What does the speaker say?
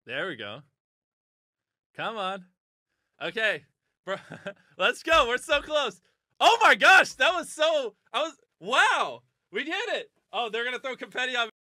There we go. Come on. Okay. Bro, let's go. We're so close. Oh my gosh, that was so... wow. We did it. Oh, they're going to throw confetti on me.